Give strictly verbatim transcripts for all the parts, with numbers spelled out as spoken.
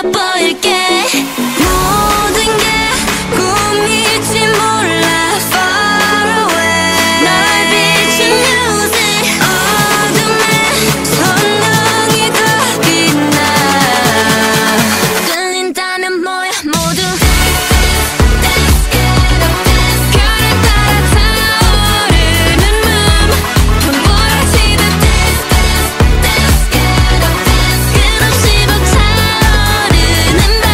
보일게. 모든 게 꿈일지 몰라. Far away 널 비춘 music. 어둠에 선명히 더 빛나. 끌린다면 뭐야 모두. 별을 따라 타오르는 맘. 눈부시듯 끝없이 벅차오르는 밤.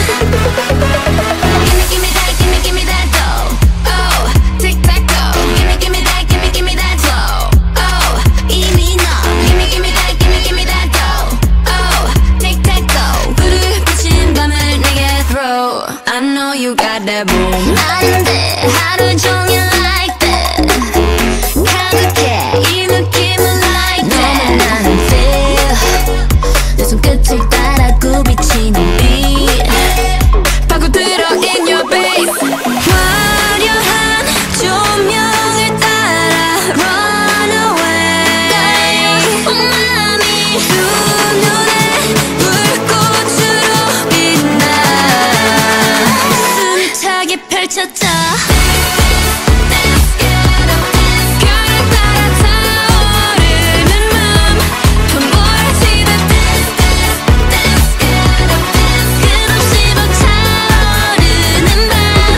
Gimme gimme that, gimme gimme that dough. Oh, tick tack toe. Gimme gimme that, gimme gimme that flow. Oh, 이미 너. Gimme gimme that, gimme gimme that dough. Oh, tick tack toe. 불을 붙인 밤을 내게 throw. I know you got that boom. 나인데 하루 종일 like that. 가득해 이 느낌은 like that. 너무 나는 feel. 내 손끝을 따라 굽이치는 beat. 파고들어 in your face. 화려한 조명을 따라 run away. 맘이 두 눈에 불꽃으로 빛나. 숨차게 펼쳐져. 별을 따라 타오르는 맘. 눈부시듯 끝없이 벅차오르는 밤.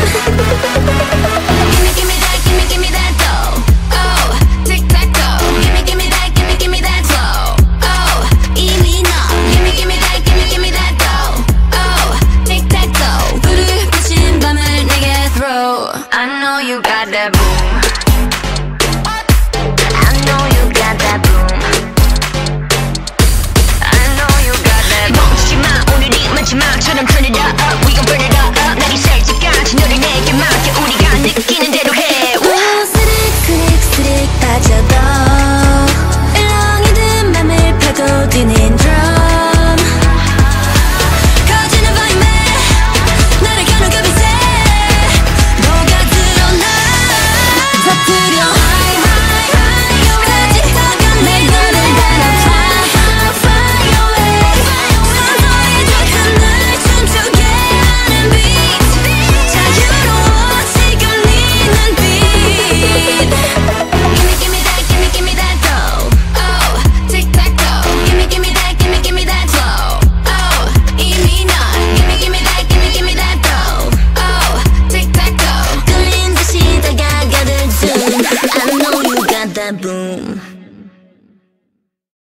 Gimme gimme that, gimme gimme that dough. Oh, tick tack toe. Gimme gimme that, gimme gimme that flow. Oh, 이미 너. Gimme gimme that, gimme gimme that dough. Oh, tick tack toe. 불을 붙인 밤을 내게 throw. I know you got that boom. I know you got that boom. I know you got that boom. 멈추지마 오늘이 마지막처럼 turn it up. We gon' burn it up. 날이 살 때까지 너를 내게 맡겨. 우리가 느끼는 대로 해. 스릭 스릭 스릭 빠져도 울렁이든 맘을 파고드는 drum. 커지는 volume 나를 겨누고 빛에 녹아들어 나. 터뜨려 high high high away. 내 눈을 따라 fly fly away. 서서히 하늘 춤추게 하는 beat. 자유로워 지금 네 눈빛. Gimme gimme that, gimme gimme that dough. Oh, tick tack toe. Gimme gimme that, gimme gimme that flow. Oh, 이미 넌. Gimme gimme that, gimme gimme that dough. Oh, tick tack toe. 끌린 듯이 다가가는 zoom. I know you got that boom.